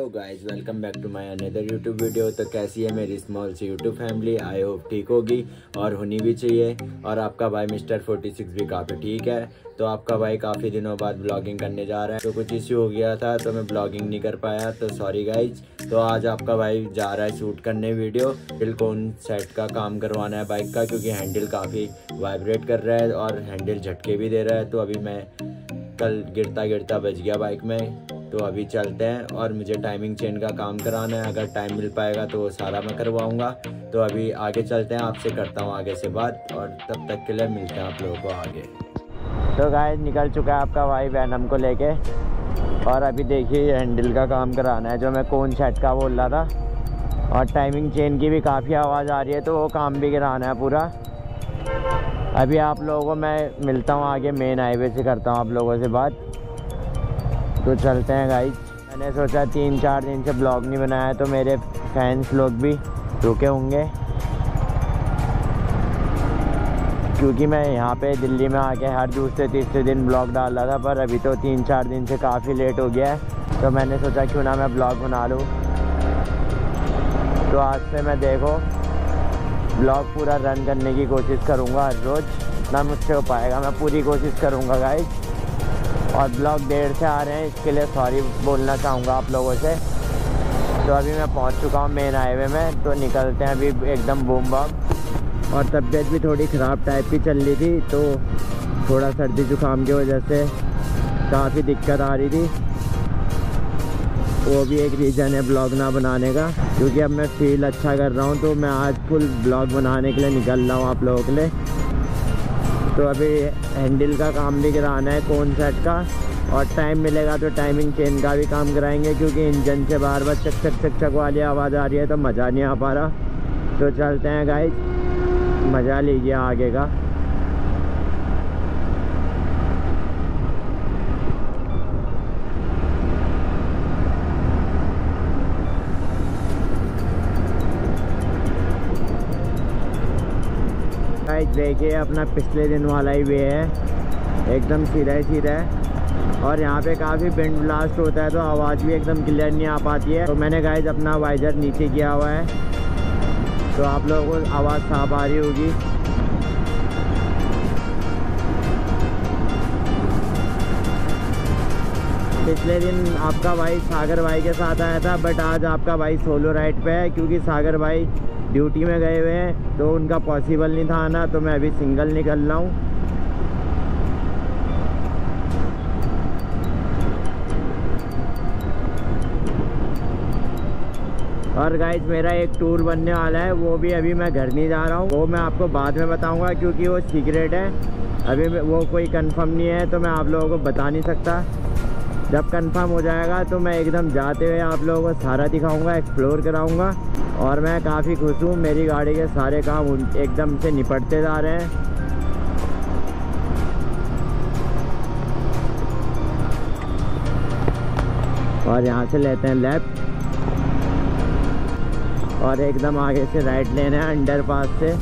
Hello guys, welcome back to my another YouTube video. तो कैसी है मेरी स्मॉल सी यूट्यूब फैमिली? आई होप ठीक होगी और होनी भी चाहिए। और आपका भाई मिस्टर 46 भी काफ़ी ठीक है। तो आपका भाई काफ़ी दिनों बाद ब्लॉगिंग करने जा रहा है। तो कुछ इश्यू हो गया था तो मैं ब्लॉगिंग नहीं कर पाया, तो सॉरी गाइज। तो आज आपका भाई जा रहा है शूट करने वीडियो। सिलिकॉन सेट का काम करवाना है बाइक का, क्योंकि हैंडल काफ़ी वाइब्रेट कर रहा है और हैंडल झटके भी दे रहा है। तो अभी मैं कल गिरता गिरता बच गया बाइक में। तो अभी चलते हैं और मुझे टाइमिंग चेन का काम कराना है। अगर टाइम मिल पाएगा तो वो सारा मैं करवाऊंगा। तो अभी आगे चलते हैं, आपसे करता हूँ आगे से बात, और तब तक के लिए मिलते हैं आप लोगों को आगे। तो गाइस निकल चुका है आपका भाई वैनम को लेके, और अभी देखिए हैंडल का काम कराना है जो मैं कोन सेट का बोल रहा था। और टाइमिंग चेन की भी काफ़ी आवाज़ आ रही है, तो वो काम भी कराना है पूरा। अभी आप लोगों को मैं मिलता हूँ आगे, मेन हाईवे से करता हूँ आप लोगों से बात। तो चलते हैं गाइस। मैंने सोचा 3-4 दिन से ब्लॉग नहीं बनाया, तो मेरे फैंस लोग भी रुके होंगे, क्योंकि मैं यहाँ पे दिल्ली में आके हर दूसरे तीसरे दिन ब्लॉग डाल रहा था। पर अभी तो 3-4 दिन से काफ़ी लेट हो गया है, तो मैंने सोचा क्यों ना मैं ब्लॉग बना लूँ। तो आज से मैं देखो ब्लॉग पूरा रन करने की कोशिश करूँगा हर रोज़। ना मुझसे हो पाएगा, मैं पूरी कोशिश करूँगा गाइस। और ब्लॉग देर से आ रहे हैं, इसके लिए सॉरी बोलना चाहूँगा आप लोगों से। तो अभी मैं पहुँच चुका हूँ मेन हाईवे में, तो निकलते हैं अभी एकदम बूम बम। और तबीयत भी थोड़ी ख़राब टाइप की चल रही थी, तो थोड़ा सर्दी जुकाम की वजह से काफ़ी दिक्कत आ रही थी। वो भी एक रीज़न है ब्लॉग ना बनाने का, क्योंकि अब मैं फील अच्छा कर रहा हूँ। तो मैं आज फुल ब्लॉग बनाने के लिए निकल रहा हूँ आप लोगों के लिए। तो अभी हैंडल का काम भी कराना है कोन सेट का, और टाइम मिलेगा तो टाइमिंग चेन का भी काम कराएंगे, क्योंकि इंजन से बार बार चक चक चक चक वाली आवाज़ आ रही है, तो मज़ा नहीं आ पा रहा। तो चलते हैं गाइस, मज़ा लीजिए आगे का। देखिए अपना पिछले दिन वाला ही वे है, एकदम सीधा ही सीधा है। और यहाँ पे काफ़ी विंड ब्लास्ट होता है, तो आवाज़ भी एकदम क्लियर नहीं आ पाती है। तो मैंने गाइस अपना वाइजर नीचे किया हुआ है, तो आप लोगों को आवाज़ साफ आ रही होगी। पिछले दिन आपका भाई सागर भाई के साथ आया था, बट आज आपका भाई सोलो राइड पे है, क्योंकि सागर भाई ड्यूटी में गए हुए हैं, तो उनका पॉसिबल नहीं था आना। तो मैं अभी सिंगल निकल रहा हूँ। और गाइज मेरा एक टूर बनने वाला है, वो भी अभी मैं घर नहीं जा रहा हूँ, वो मैं आपको बाद में बताऊँगा, क्योंकि वो सीक्रेट है। अभी वो कोई कंफर्म नहीं है, तो मैं आप लोगों को बता नहीं सकता। जब कंफर्म हो जाएगा तो मैं एकदम जाते हुए आप लोगों को सारा दिखाऊंगा, एक्सप्लोर कराऊंगा। और मैं काफ़ी खुश हूँ, मेरी गाड़ी के सारे काम एकदम से निपटते जा रहे हैं। और यहाँ से लेते हैं लेफ्ट, और एकदम आगे से राइट लेना है अंडरपास से।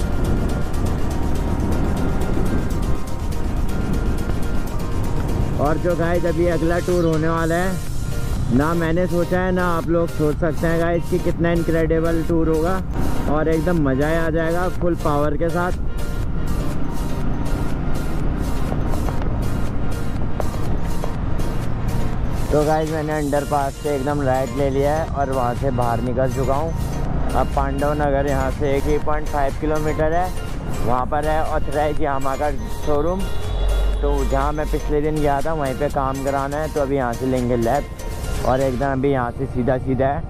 और जो गाइस अभी अगला टूर होने वाला है, ना मैंने सोचा है ना आप लोग सोच सकते हैं गाइस कि कितना इनक्रेडिबल टूर होगा, और एकदम मज़ा आ जाएगा फुल पावर के साथ। तो गाइस मैंने अंडरपास से एकदम राइट ले लिया है, और वहाँ से बाहर निकल चुका हूँ। अब पांडव नगर यहाँ से 3.5 किलोमीटर है, वहाँ पर है ऑथराइज यामाहा का शोरूम। तो जहाँ मैं पिछले दिन गया था वहीं पे काम कराना है। तो अभी यहाँ से लेंगे लेफ्ट, और एकदम अभी यहाँ से सीधा सीधा है।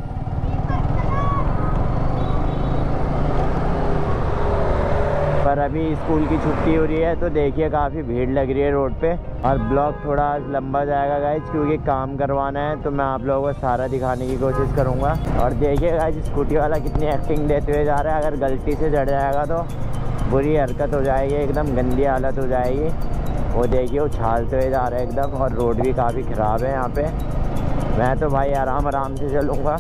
पर अभी स्कूल की छुट्टी हो रही है, तो देखिए काफ़ी भीड़ लग रही है रोड पे। और ब्लॉग थोड़ा लंबा जाएगा गाइज, क्योंकि काम करवाना है, तो मैं आप लोगों को सारा दिखाने की कोशिश करूँगा। और देखिए गाइज स्कूटी वाला कितनी एक्टिंग देते हुए जा रहा है। अगर गलती से चढ़ जाएगा तो बुरी हरकत हो जाएगी, एकदम गंदी हालत हो जाएगी। वो देखिए उछालते हुए जा रहा है एकदम, और रोड भी काफ़ी ख़राब है यहाँ पे। मैं तो भाई आराम आराम से चलूँगा।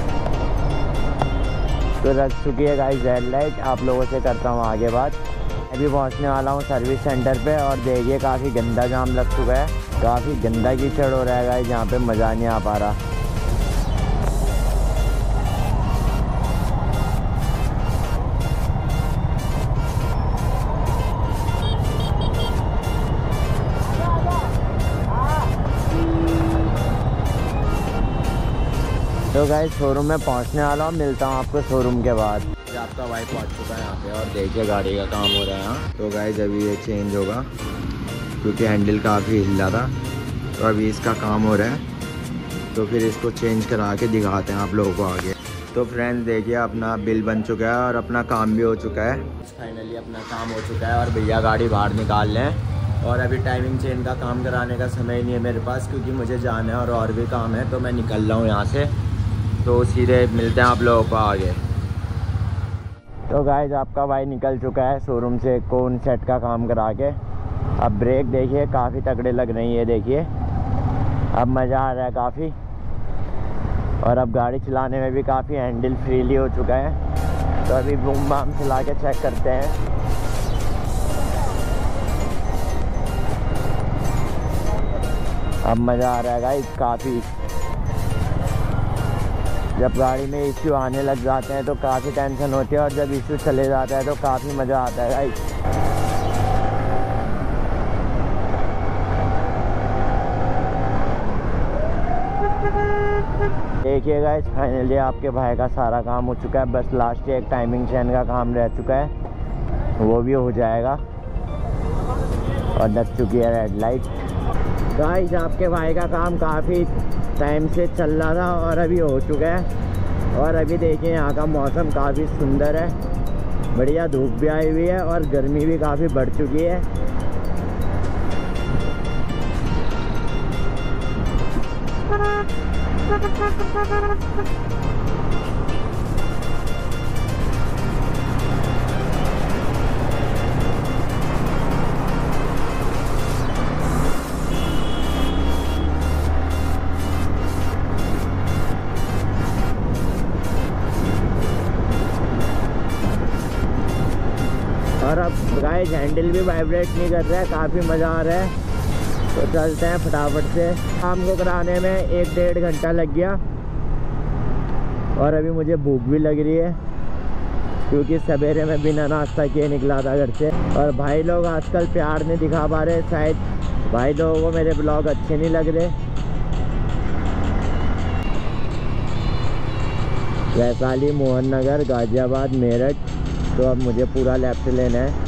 तो रख चुकी है गाइस रेड लाइट, आप लोगों से करता हूँ आगे बात। अभी पहुंचने वाला हूं सर्विस सेंटर पे और देखिए काफ़ी गंदा जाम लग चुका है, काफ़ी गंदा कीचड़ हो रहा है गाइस, यहाँ पे मज़ा नहीं आ पा रहा। तो गाइस शोरूम में पहुंचने वाला हूँ, मिलता हूँ आपको शोरूम के बाद। आपका भाई पहुंच चुका है यहाँ पे और देखिए गाड़ी का काम हो रहा है यहाँ। तो गाइस अभी ये चेंज होगा क्योंकि हैंडल काफ़ी हिला था, तो अभी इसका काम हो रहा है, तो फिर इसको चेंज करा के दिखाते हैं आप लोगों को आगे। तो फ्रेंड्स देखिए अपना बिल बन चुका है और अपना काम भी हो चुका है, फाइनली अपना काम हो चुका है और भैया गाड़ी बाहर निकाल लें। और अभी टाइमिंग चेन का काम कराने का समय नहीं है मेरे पास क्योंकि मुझे जाना है और भी काम है, तो मैं निकल रहा हूँ यहाँ से। तो सीधे मिलते हैं आप लोगों को आगे। तो गाइस आपका भाई निकल चुका है शोरूम से कोन सेट का काम करा के। अब ब्रेक देखिए काफ़ी तगड़े लग रही है, देखिए अब मज़ा आ रहा है काफ़ी। और अब गाड़ी चलाने में भी काफ़ी हैंडल फ्रीली हो चुका है। तो अभी बूम बाम चला के चेक करते हैं। अब मज़ा आ रहा है गाइस काफ़ी। जब गाड़ी में इश्यू आने लग जाते हैं तो काफ़ी टेंशन होती है और जब इश्यू चले जाता है तो काफ़ी मज़ा आता है गाइस। देखिए गाइस फाइनली आपके भाई का सारा काम हो चुका है, बस लास्ट एक टाइमिंग चेन का काम रह चुका है, वो भी हो जाएगा। और लग चुकी है रेड लाइट। गाइस आपके भाई का काम काफ़ी टाइम से चल रहा था और अभी हो चुका है। और अभी देखिए यहाँ का मौसम काफ़ी सुंदर है, बढ़िया धूप भी आई हुई है और गर्मी भी काफ़ी बढ़ चुकी है। और अब गाइस हैंडल भी वाइब्रेट नहीं कर रहा है, काफ़ी मज़ा आ रहा है। तो चलते हैं फटाफट से। काम को कराने में 1-1.5 घंटा लग गया और अभी मुझे भूख भी लग रही है क्योंकि सवेरे में बिना नाश्ता किए निकला था घर से। और भाई लोग आजकल प्यार नहीं दिखा पा रहे, शायद भाई लोगों को मेरे ब्लॉग अच्छे नहीं लग रहे। वैशाली, मोहन नगर, गाजियाबाद, मेरठ। तो अब मुझे पूरा लेफ्ट लेना है।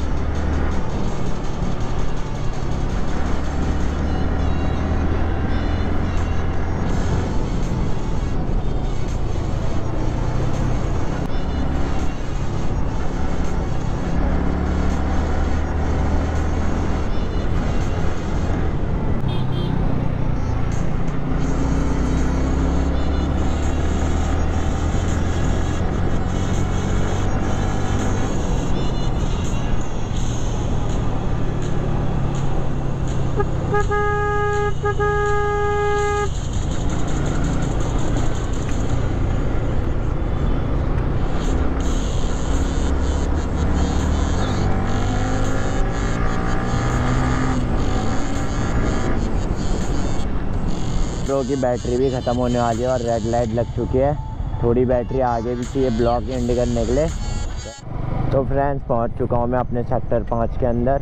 प्रो की बैटरी भी ख़त्म होने वाली है और रेड लाइट लग चुकी है, थोड़ी बैटरी आगे भी चाहिए ब्लॉक एंड करने के लिए। तो फ्रेंड्स पहुंच चुका हूं मैं अपने सेक्टर 5 के अंदर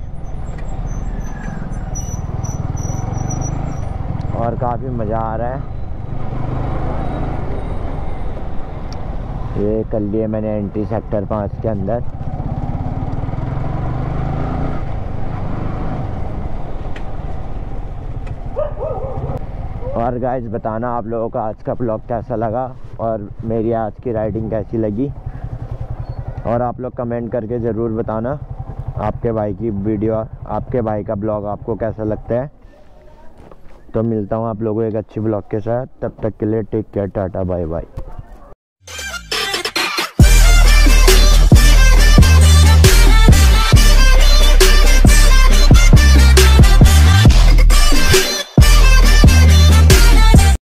और काफ़ी मज़ा आ रहा है। ये कर लिए मैंने एंट्री सेक्टर 5 के अंदर। और गाइस बताना आप लोगों का आज का ब्लॉग कैसा लगा और मेरी आज की राइडिंग कैसी लगी, और आप लोग कमेंट करके ज़रूर बताना आपके भाई की वीडियो, आपके भाई का ब्लॉग आपको कैसा लगता है। तो मिलता हूँ आप लोगों को एक अच्छी ब्लॉग के साथ, तब तक के लिए take care, tata bye bye.